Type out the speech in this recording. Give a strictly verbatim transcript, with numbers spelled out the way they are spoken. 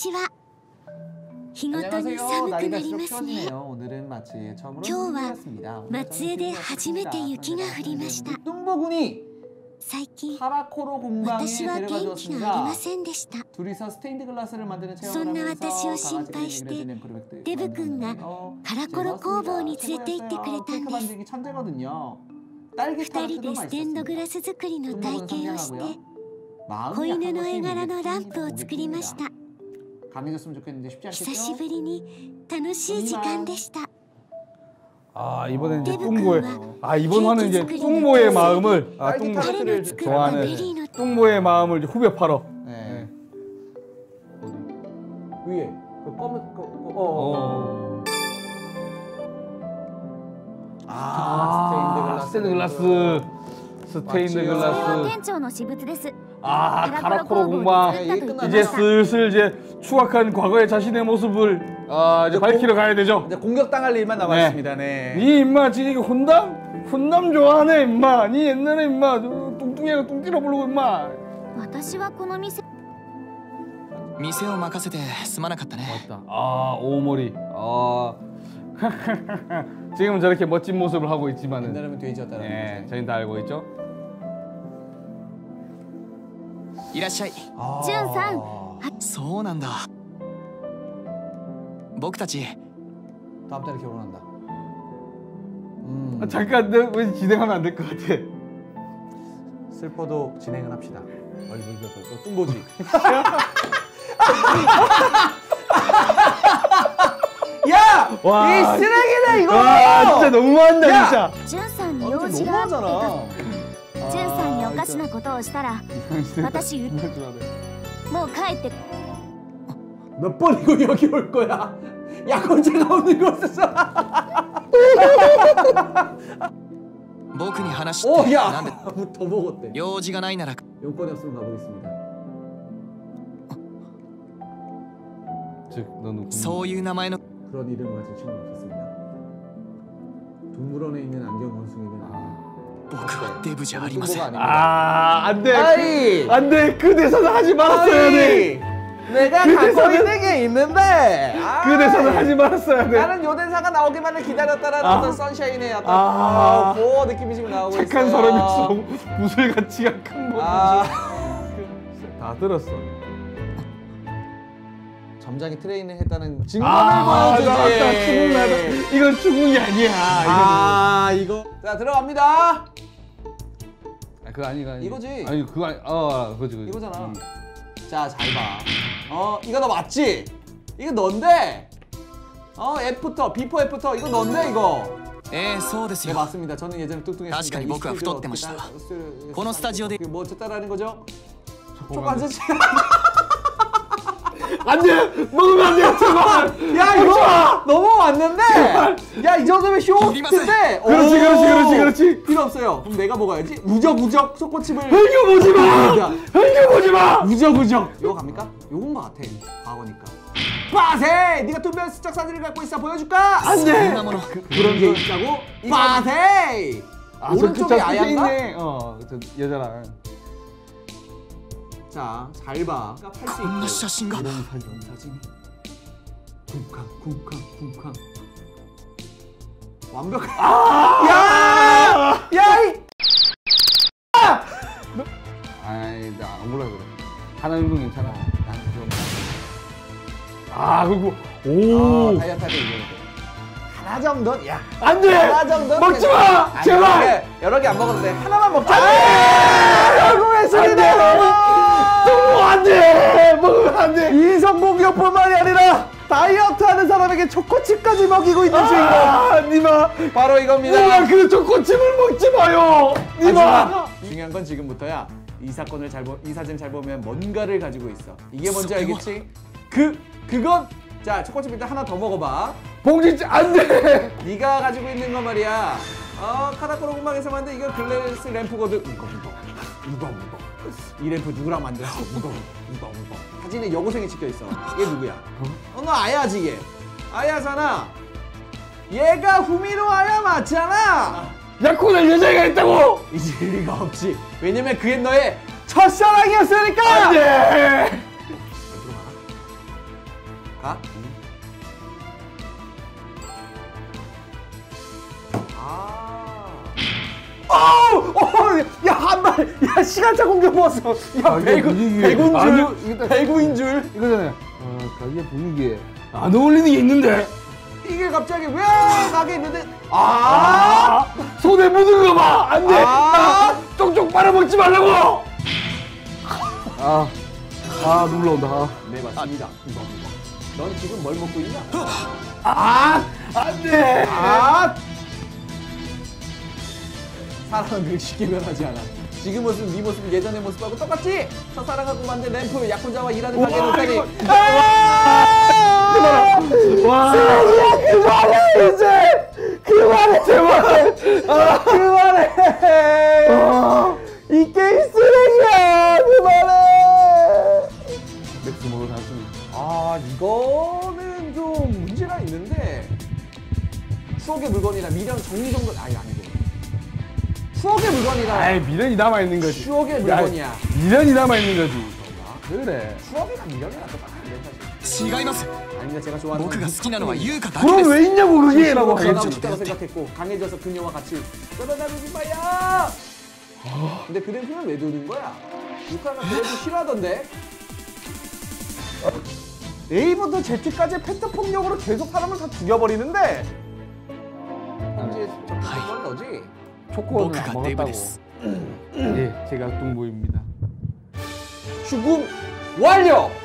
ちは。日ごとに寒くなりますね。今日は松江で初めて雪が降りました。最近私は元気がありませんでした。そんな私を心配してデブ君がカラコロ工房に連れて行ってくれたんです。二人でステンドグラス作りの体験をして子犬の絵柄のランプを作りました。久しぶりに楽しい時間でした。 아 이번엔 이제 뚱보의 아 이번 화는 이제 뚱보의 마음을 아 뚱보 좋아하는 뚱보의 마음을 이제 후벼 팔어. 네. 위에 그 검은 그 어. 아 스테인드 글라스 스테인드 글라스. 아 카라코로 공방 이제 슬슬 이제 추악한 과거의 자신의 모습을 아 이제 밝히러 가야 되죠. 이제 공격당할 일만 남았습니다. 네. 니 임마 지금 혼남? 혼남 좋아하네 임마. 니 옛날에 임마 뚱뚱이가 뚱띠로 부르고 임마. 私はこの店店を任せてすまなかったね. 맞다. 아 오모리. 아 지금은 저렇게 멋진 모습을 하고 있지만은 옛날에는 돼지였다는 예, 거죠. 저희는 다 알고 있죠. いらっしゃい。 ジュンさん。 そうなんだ。僕たち 다음 달에 결혼한다. 음. 아, 잠깐, 너 왜 진행하면 안 될 것 같아? 슬퍼도 진행을 합시다. 아니, 너 뚱보지. 야! 와, 이 쓰레기다 이거! 와, 진짜 너무한다 야! 진짜. ジュンさんに用事があってか。ジュンさんにおかしなことをしたら私もう帰って。 몇 번이고 여기 올 거야? 약혼자가 오는 곳에서. 僕に話して。 오, 야! 더 먹었대. 用事がないなら 용건이 없으면 가보겠습니다. 즉, 너는 そういう名前の 그런 이름을 가진 친구는 없었습니다. 동물원에 있는 안경 원숭이는 아, 僕はデブじゃありません. 아, 안 돼. 아이! 안 돼. 그 대사는 하지 말았어야 돼. 내가 그 갖고 대사는, 있는 게 있는데. 그 대사는 하지 말았어야 돼. 나는 요 대사가 나오기만을 기다렸다라는 아. 어떤 선샤인의 어떤 아. 그 느낌이 지금 나오고 있어요. 착한 사람이었어. 무술같이 약한 거. 아. 다 들었어. 점장이 트레이닝 했다는 증거를 아, 보여주지. 나왔다. 죽음나다. 이건 죽음이 아니야. 아, 이거. 자, 들어갑니다. 아, 그거 아니, 아니. 이거지. 아니, 그거 아니. 어, 그거지, 그거지. 이거잖아. 음. 자, 잘 봐. 어, 이거 너 맞지? 이거 넌데. 어, 애프터, 비포 애프터. 이거 넌데, 이거. ええ、そうです 네, よ。 맞습니다. 저는 예전에 뚱뚱했으니까. 確かに僕は太ってました。このスタジオで 뭐 어쨌다라는 거죠? 초코 아저씨. 안 돼! 먹으면 안 돼! 제발! 야, 이거 넘어왔는데! 야, 이 정도면 쇼호스트인데! 그렇지, 그렇지, 그렇지, 그렇지! 필요 없어요. 그럼 내가 먹어야지. 우적우적 소꼬칩을. 헬겨 보지 마! 헬겨 보지 마! 우적우적! 이거 갑니까? 요건 거 같아. 과거니까. 빠세! 네가 투명 스적 사진을 갖고 있어. 보여줄까? 안 돼! 그, 그런 게 있다고? 빠세! 아, 오른쪽이 아얀가? 어, 저 여자랑. 자, 잘 봐. こんな写真が 이런 사진, 사진이 쿵쾅, 쿵쾅, 쿵쾅. 완벽한. 아! 야! 야! 이! 아이, 나 안 몰라 그래. 하나 정도 괜찮아. 난 좀. 아, 그리고 오. 아, 다이어트하게 이거는. 하나 정도? 야, 안 돼! 하나 정도? 먹지 마! 제발! 여러 개, 여러 개 안 먹어도 돼. 하나만 먹자. 안 돼! 결국에 소리 내고! 안 돼! 먹으면 안 돼! 이성공격뿐만이 아니라 다이어트하는 사람에게 초코칩까지 먹이고 있는 주인공. 아, 니마! 바로 이겁니다. 니마 그 초코칩을 먹지 마요! 니마! 중요한 건 지금부터야. 이 사건을 잘 보, 이 사진 잘 보면 뭔가를 가지고 있어. 이게 뭔지 알겠지? 그, 그건 자, 초코칩 일단 하나 더 먹어봐. 봉지 안 돼! 네가 가지고 있는 건 말이야. 어, 카라코로 공방에서 만든 이거 글래스 램프거든. 무거 무거 무거 무거. 이 램프 누구랑 만들었어? 무거 무거 무거. 사진에 여고생이 찍혀 있어. 얘 누구야? 어, 너 아야지 얘. 아야잖아. 얘가 후미로 아야 맞잖아. 약혼할 여자가 있다고! 잊을 리가 없지. 왜냐면 그게 너의 첫사랑이었으니까. 안 돼! 가? 아. 어! 야, 한 발! 야, 시간차 공격 먹었어! 야, 아, 이게 배구, 분위기에- 배구인 줄! 아니요, 이게- 배구인 줄! 이거잖아요. 어, 가게 분위기에 안 어울리는 게 있는데. 이게 갑자기 왜 가게 있는데 아! 아, 손에 묻은 거 봐. 안 돼. 아! 아, 쪽쪽 빨아먹지 말라고. 아, 아 눈물 나온다. 아. 네, 맞습니다. 이거 이거. 넌 지금 뭘 먹고 있냐? 아, 안 돼. 아! 사람은 그렇게 쉽게 변하지 않아. 지금 모습, 네 모습, 예전의 모습하고 똑같지? 첫사랑하고 만든 램프, 야쿠자와 일하는 가게 와, 놀다니. 이거- 와, 그만해 이제! 그만해 제발! 아, 그만해! 아. 이 게임 쓰레기야! 그만해! 맥스 모드 단순히. 아, 이거는 좀 문제가 있는데 추억의 물건이나 미련 정리정돈 아니 아니고 추억의 물건이나 아이, 미련이 남아 있는 거지. 추억의 물건이야. 야, 미련이 남아 있는 거지. 그래. 추억이랑 미련이랑 똑같은데 사실. 違います 아닙니다. 제가 좋아하는 僕が好きなのは優香だけ 그럼 です 왜 있냐고 그게 라고 전화가 하겠지. 싶다고 생각했고 강해져서 그녀와 같이 떠나다니지 마야. 근데 그 램프는 왜 두는 거야? 유카가 그래도 싫어하던데. A부터 Z까지 팩트 폭력으로 계속 사람을 다 죽여버리는데. 이제 저건 너지? 僕 초코는 안 がデブ 먹었다고. です 예, 제가 뚱보입니다. 죽음 완료.